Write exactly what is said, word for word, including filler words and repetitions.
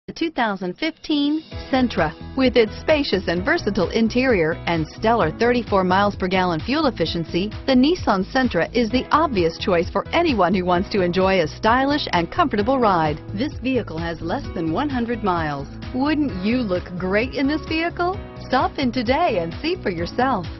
The two thousand fifteen Sentra. With its spacious and versatile interior and stellar thirty-four miles per gallon fuel efficiency, the Nissan Sentra is the obvious choice for anyone who wants to enjoy a stylish and comfortable ride. This vehicle has less than one hundred miles. Wouldn't you look great in this vehicle? Stop in today and see for yourself.